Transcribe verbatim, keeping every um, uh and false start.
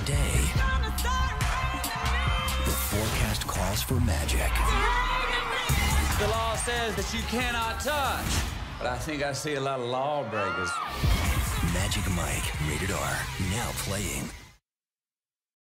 day, the forecast calls for magic. The law says that you cannot touch, but I think I see a lot of lawbreakers. Magic Mike, rated R, now playing.